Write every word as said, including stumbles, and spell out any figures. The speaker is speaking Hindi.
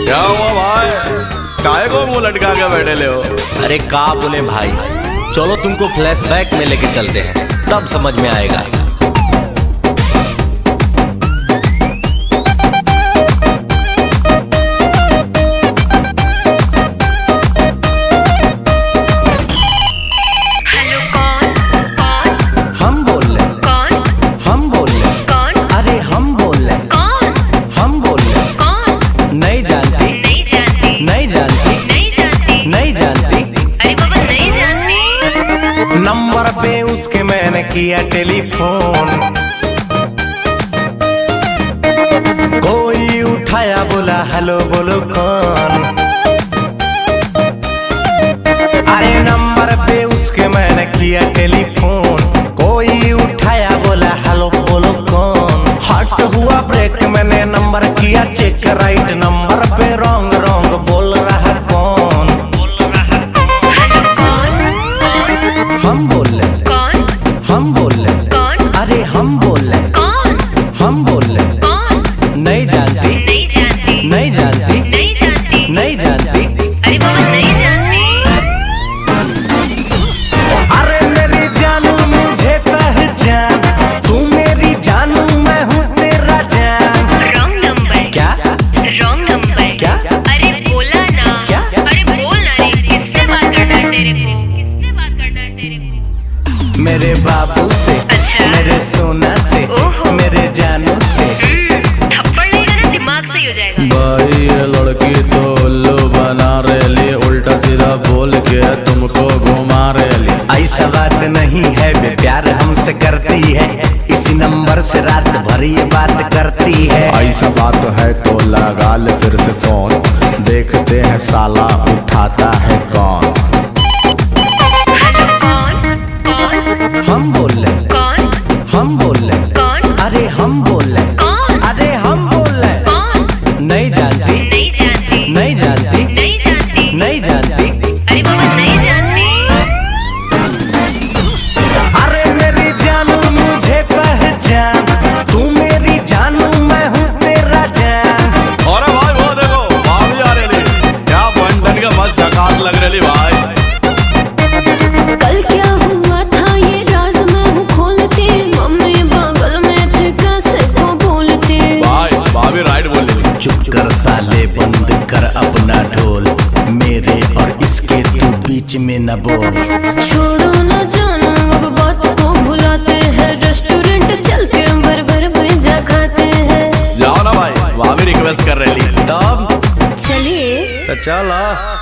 क्या हुआ भाई, काहे को मुंह लटका के बैठे ले हो? अरे का बोले भाई, चलो तुमको फ्लैशबैक में लेके चलते हैं, तब समझ में आएगा। नंबर पे उसके मैंने किया टेलीफोन, कोई उठाया बोला हेलो बोलो कौन। अरे नंबर पे उसके मैंने किया टेलीफोन, कोई उठाया बोला हेलो बोलो कौन। हट हुआ ब्रेक, मैंने नंबर किया चेक, राइट नंबर पे रॉन्ग रॉन्ग बोल रहा कौन। हम बोल रहे कौन, हम बोल रहे कौन, अरे हम बोल रहे कौन, हम बोल रहे कौन। नहीं जानती, नहीं जानती, नहीं जानती, नहीं जानती, नहीं जानती, अरे बाबा नहीं जानती। अरे मेरी जानू मुझे पहचान, तू मेरी जानू मैं हूँ तेरा जान। रॉन्ग नंबर क्या, रॉन्ग नंबर क्या, अरे बोला ना क्या, अरे बोल ना रे, किससे बात करना है तेरे को, किससे बात करना है तेरे को। मेरे बाबू से, अच्छा, मेरे सोना से, मेरे जानू से। थप्पड़ लगेगा ना दिमाग से ही हो जाएगा। भाई ये लड़की तो उल्लू बना रही, उल्टा सीधा बोल के तुमको घुमा रही। ऐसा बात नहीं है, वे प्यार हमसे करती है, इसी नंबर से रात भर ये बात करती है। ऐसा बात है तो लगा ले फिर से फोन, देखते हैं साला उठाता है कौन। हम बोल रहे कौन, हम बोल रहे कौन, अरे हम बोल रहे कौन, अरे हम बोल रहे कौन। नहीं जानती, नहीं जानती, नहीं जानती, नहीं जानती, नहीं जानती, अरे बाबा नहीं जानती। अरे मेरी जानू मुझे पहचान, तू मेरी जानू मैं हूँ तेरा जान। अरे भाई वो देखो भाभी आ रही, क्या बंटन का मस्त झकास लग रही भाई। कल क्या हुआ था ये राज मैं हूँ खोलती, मम्मी बगल में थे कैसे को बोलती। भाई भाभी राइट बोल रही। चुप कर साले, बंद कर अपना ढोल, मेरे और इसके तू बीच में न बोल। छोड़ो ना जानो अब बात को भुलाते हैं, रेस्टोरेंट चल के बर्गर पिज्जा खाते हैं। जाओ ना भाई, भाभी रिक्वेस्ट कर रही। तब चलिए तो चलो।